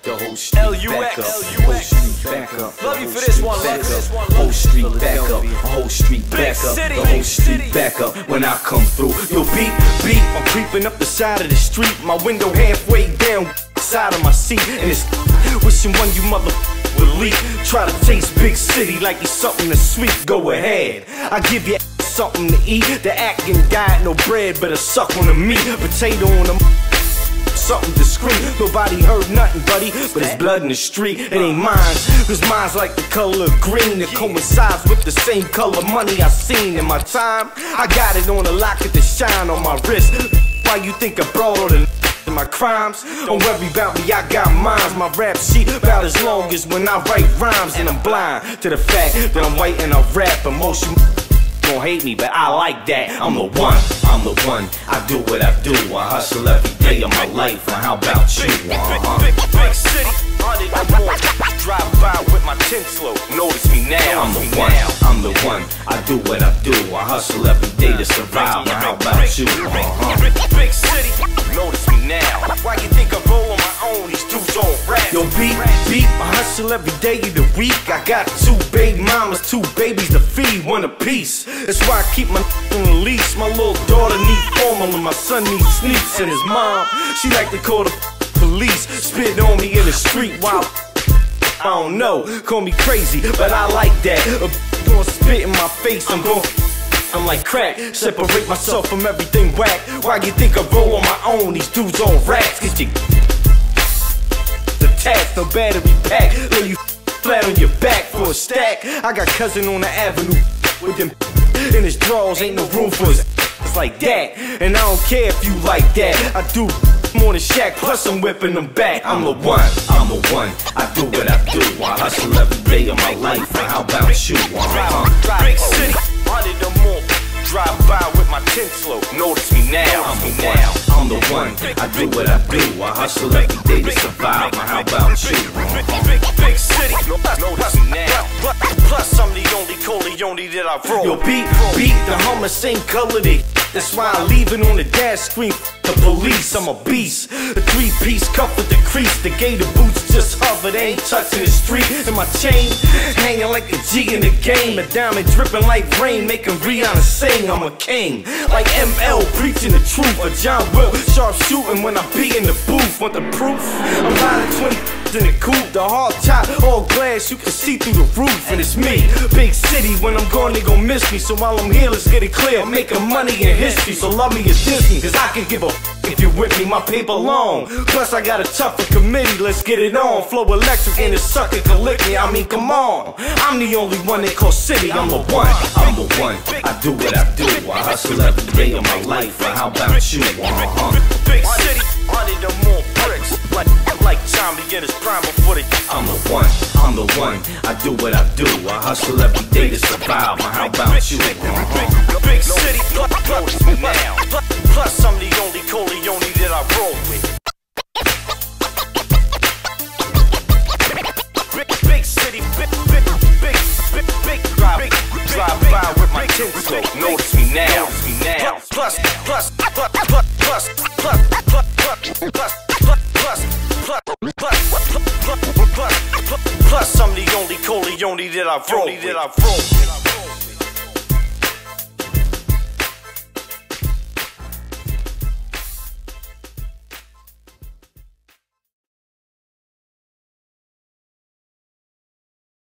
The whole street back up. Whole street back up. Love you for this one. Whole street back up. Whole street back up. The whole street back up. When I come through, yo, beat. I'm creeping up the side of the street. My window halfway down, side of my seat, and it's wishing one you mother would leak. Try to taste big city like it's something to sweet. Go ahead, I give you something to eat. The acting diet, no bread, but a suck on the meat. Potato on the something discreet. Nobody heard nothing, buddy, but it's blood in the street. It ain't mine, cause mine's like the color of green. It coincides with the same color money I seen in my time. I got it on a locket to shine on my wrist. Why you think I brought all the my crimes? Don't worry about me, I got mines. My rap sheet about as long as when I write rhymes. And I'm blind to the fact that I'm white and I rap. And most you gon' hate me, but I like that. I'm the one, I do what I do. I hustle every day of my life. And how about you? Big city, 100 or more. Drive by with my tints low. Notice me now. I'm the one, I do what I do. I hustle every day to survive. And how about you? Big city, notice me now. Why you think I roll on my own? These dudes don't rap. Yo, beat, I hustle every day of the week. I got 2 baby mamas, 2 babies to feed, 1 apiece. That's why I keep my on the leash. My little daughter need formula, my son needs sneaks, and his mom, she like to call the police. Spit on me in the street while I don't know, call me crazy, but I like that. Gonna spit in my face, I'm like crack. Separate myself from everything whack. Why you think I roll on my own? These dudes on racks, get you attached, no battery pack. Lay you flat on your back for a stack. I got cousin on the avenue with them in his drawers, ain't no room for his. It's like that, and I don't care if you like that. I do more than Shaq, plus I'm whipping them back. I'm the one, I do what I do. I hustle every day of my life. And how about you? Big city, 100 or more. Drive by with my tints low. Notice me now. I'm the one, I do what I do. I hustle every day to survive. And how about you? Big city, notice me now. Plus I'm the only Corleone that I roll. Yo, beat, the Hummer same color they. That's why I leave it on the dash screen. The police, I'm a beast. The 3-piece cuff with the crease. The gator boots just hover, they ain't touching the street. And my chain hanging like a G in the game. A diamond dripping like rain, making Rihanna sing. I'm a king, like ML preaching the truth. Or John Will, sharp shooting when I be in the booth. Want the proof? I'm riding 20 in the coupe, the hard top, all glass, you can see through the roof. And it's me, big city, when I'm gone they gon' miss me. So while I'm here, let's get it clear, I'm making money in history. So love me as Disney, cause I can give a if you're with me, my paper long. Plus I got a tougher committee, let's get it on. Flow electric and the sucker can lick me, I mean come on. I'm the only one they call city, I'm the one, I do what I do. I hustle every day of my life. And how about you? Big city, 100 or more bricks. Like Tommy in his prime before they. I'm the one, I do what I do. I hustle every day to survive. And how about you? Big city, notice me now. Plus I'm the only Corleone that I roll with. Big city, big drive by with my tints low. Notice me now. Plus I'm the only Corleone that I roll.